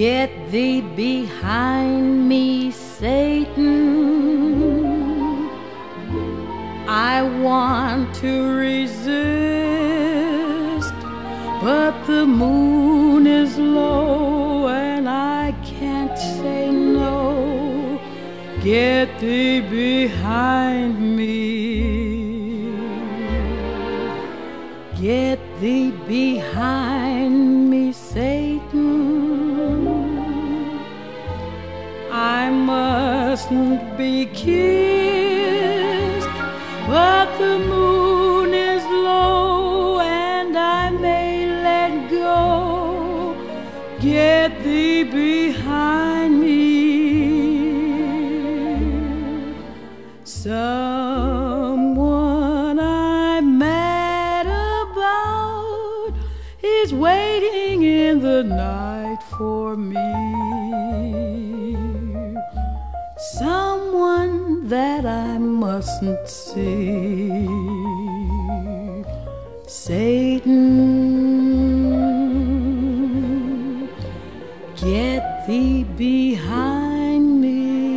Get thee behind me, Satan. I want to resist, but the moon is low and I can't say no. Get thee behind me. Get thee behind me, Satan. I mustn't be kissed, but the moon is low and I may let go. Get thee behind me. Someone I'm mad about is waiting in the night for me. Someone that I mustn't see. Satan, get thee behind me.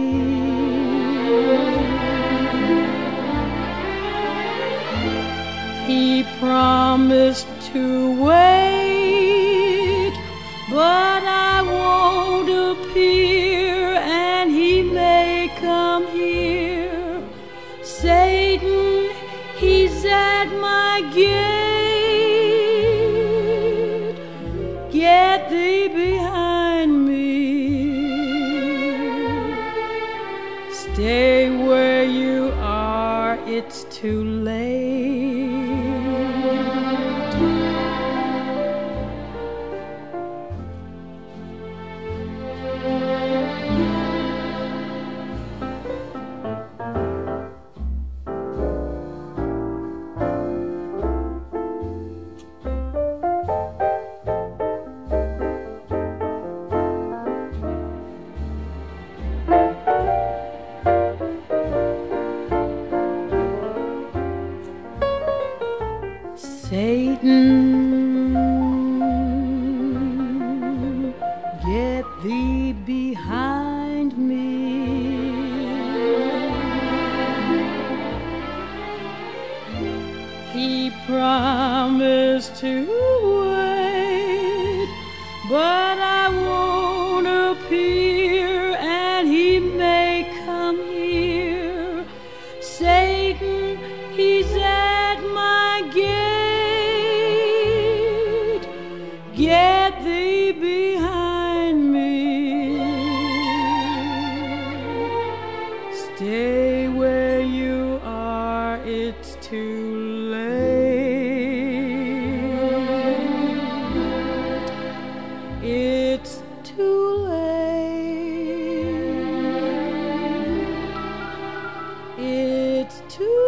He promised to wait, but I won't appear, and he may come here. Satan, he's at my gate. Get thee behind me. Stay where you are, it's too late. Satan, get thee behind me. He promised to wait, but I won't appear, and he may come here. Satan, he's at my gate. Get thee behind me. Stay where you are, it's too late. It's too late. It's too late.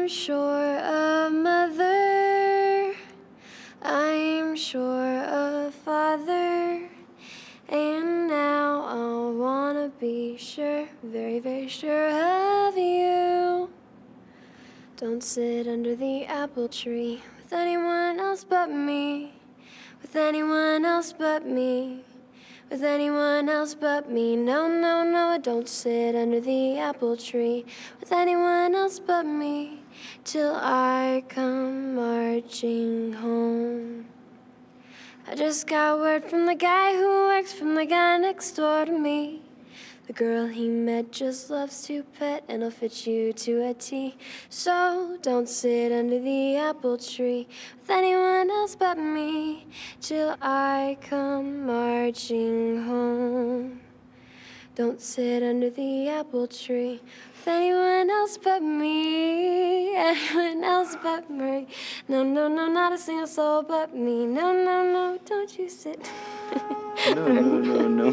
I'm sure of mother, I'm sure of father, and now I wanna be sure, very, very sure of you. Don't sit under the apple tree with anyone else but me, with anyone else but me, with anyone else but me. No, no, no, don't sit under the apple tree with anyone else but me till I come marching home. I just got word from the guy who works from the guy next door to me. The girl he met just loves to pet and he'll fit you to a T. So don't sit under the apple tree with anyone else but me till I come marching home. Don't sit under the apple tree with anyone else but me, anyone else but me. No, no, no, not a single soul but me. No, no, no, don't you sit. No, no, no, no.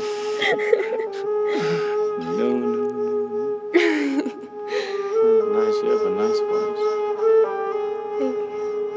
No, no, no. Nice, you have a nice voice. Thank you.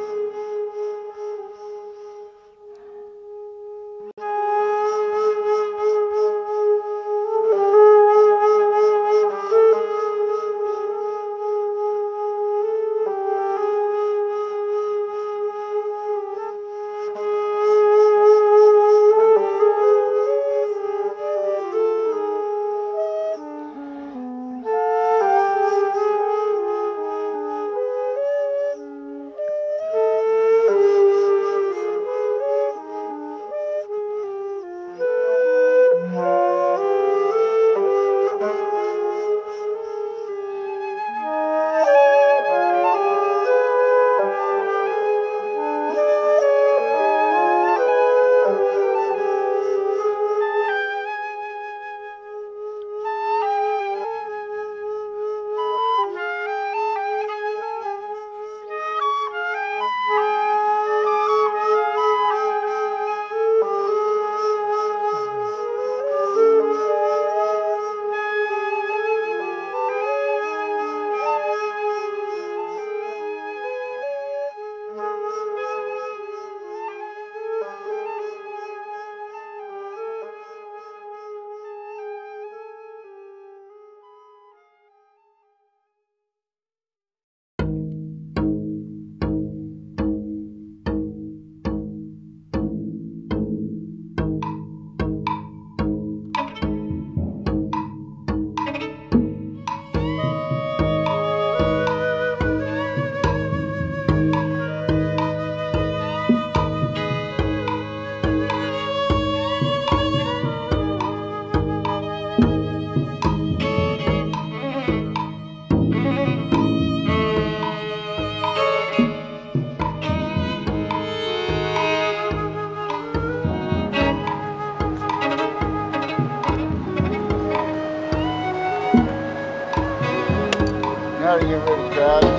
How to get rid of crabs?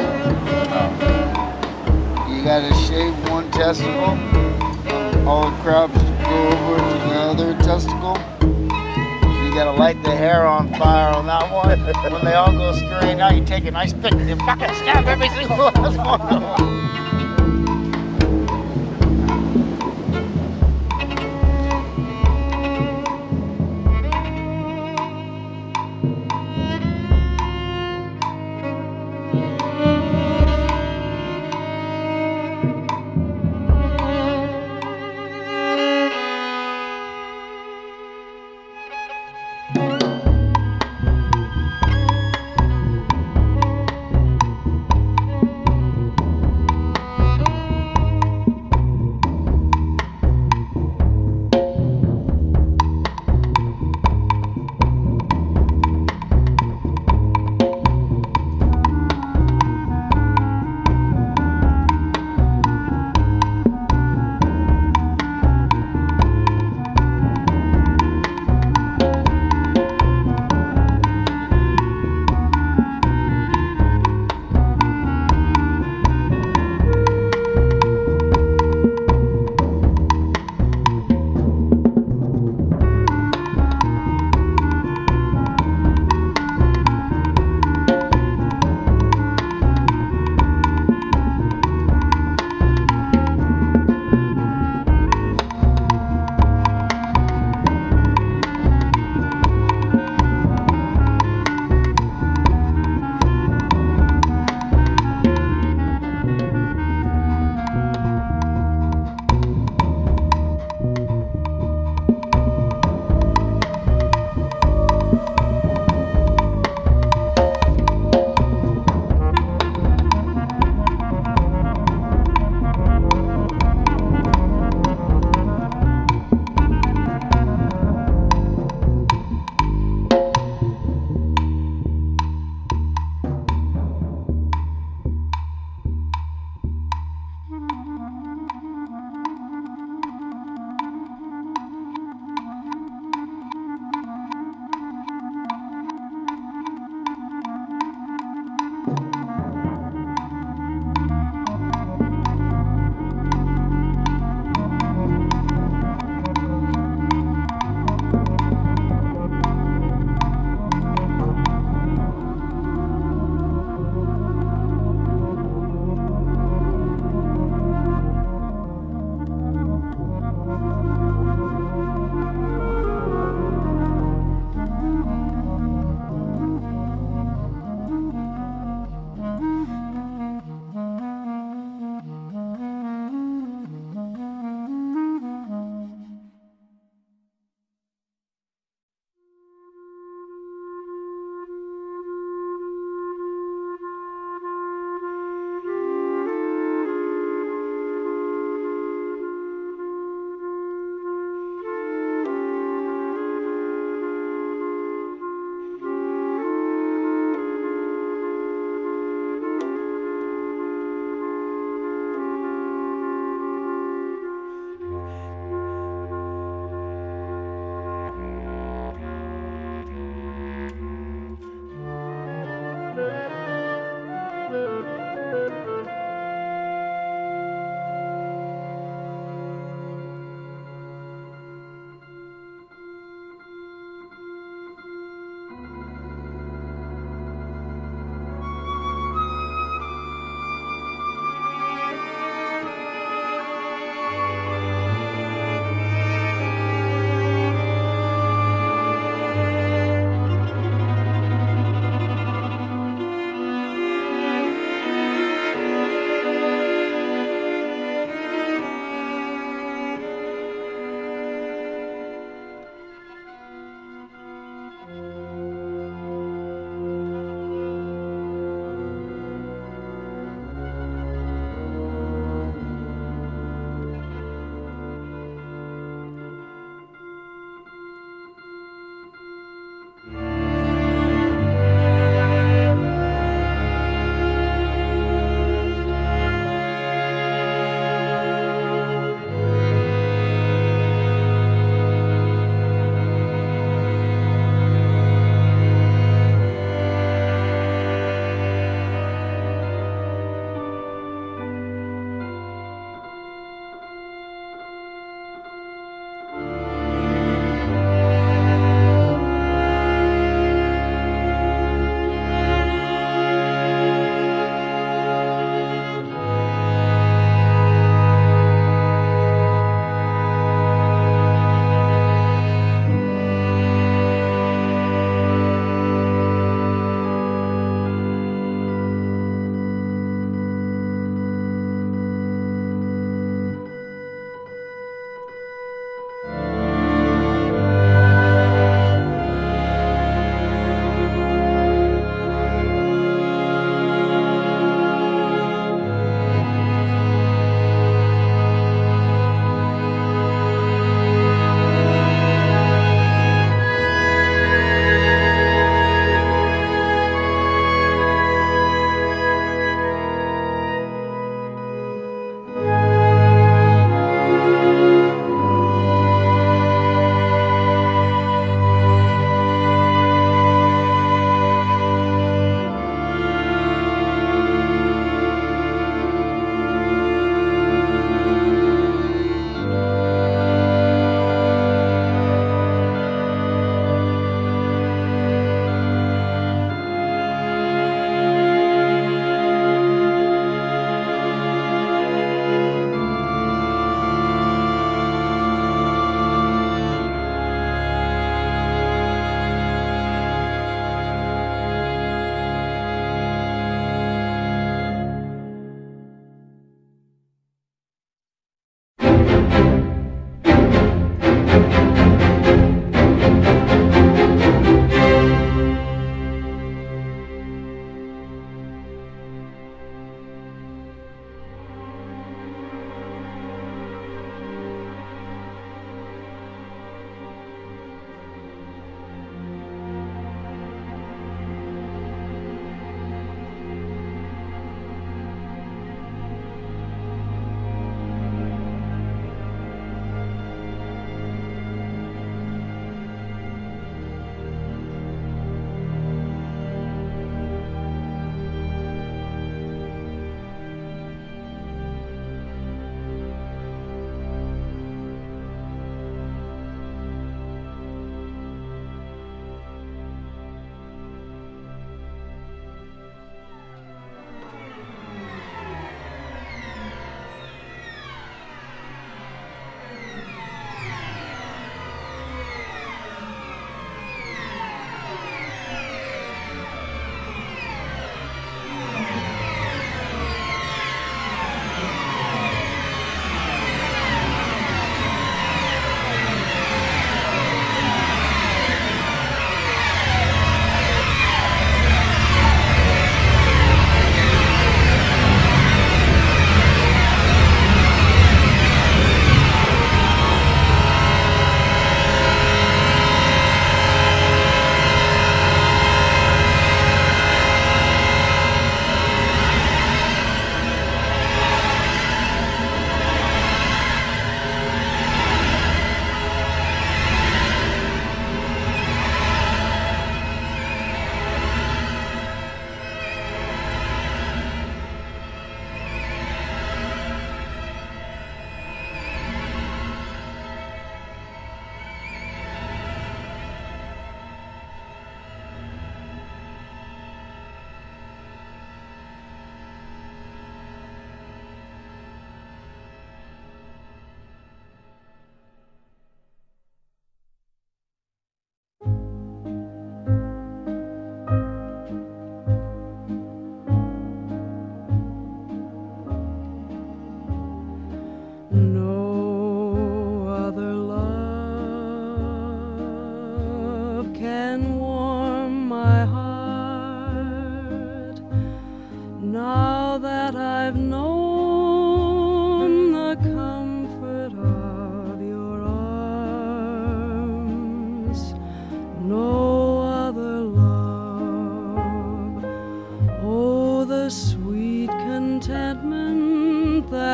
You gotta shave one testicle. All the crabs go over to the other testicle. You gotta light the hair on fire on that one. When they all go scurrying out, you take a nice pick and you fucking stab every single last one of them.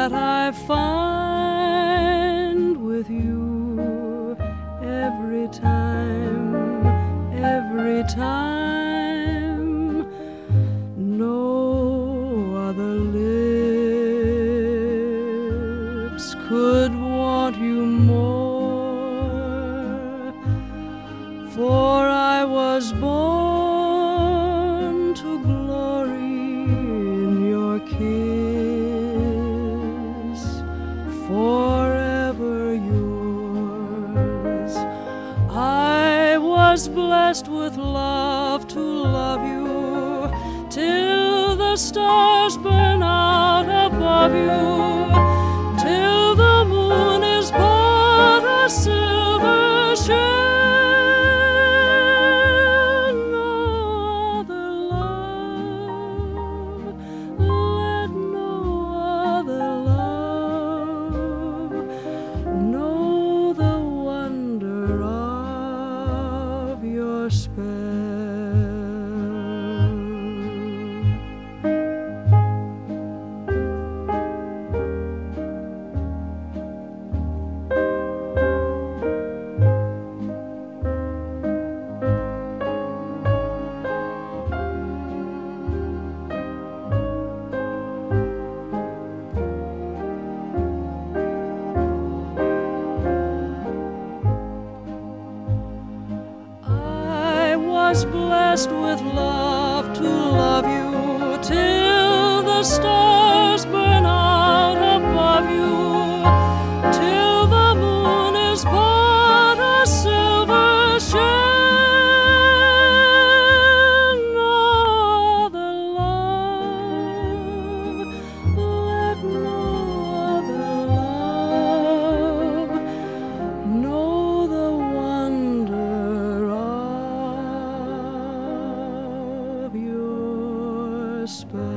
that I find with you every time, every time. No other lips could want you more, for I was born to glory in your kiss, forever yours. I was blessed with love to love you till the stars burn out above you, till the moon is but a silver shell. Blessed with love to love you till the stars burn out above you, till the moon is but a silver shell. No other love, let no other love know the wonder of your spell.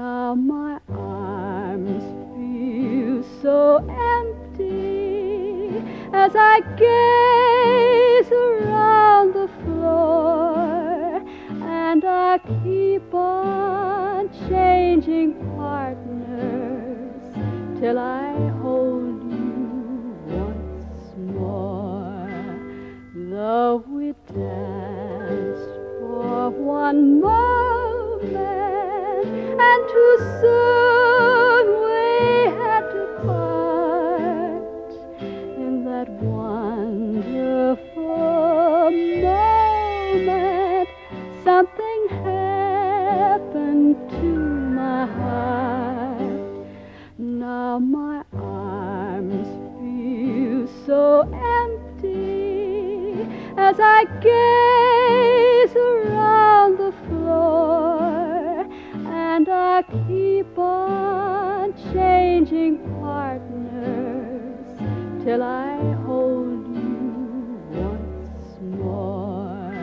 Now my arms feel so empty as I gaze around the floor, and I keep on changing partners till I hold you once more. Love, we danced for one moment, and too soon we had to part. In that wonderful moment, something happened to my heart. Now my arms feel so empty as I gaze around the floor, and I keep on changing partners till I hold you once more.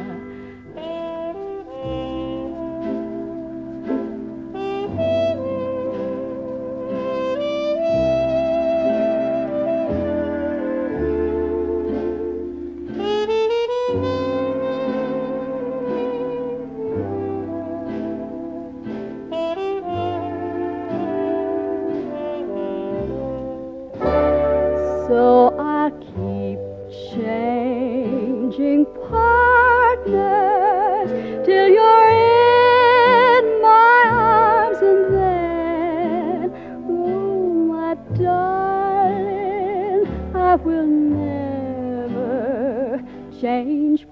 So I'll keep changing partners till you're in my arms, and then, oh my darling, I will never change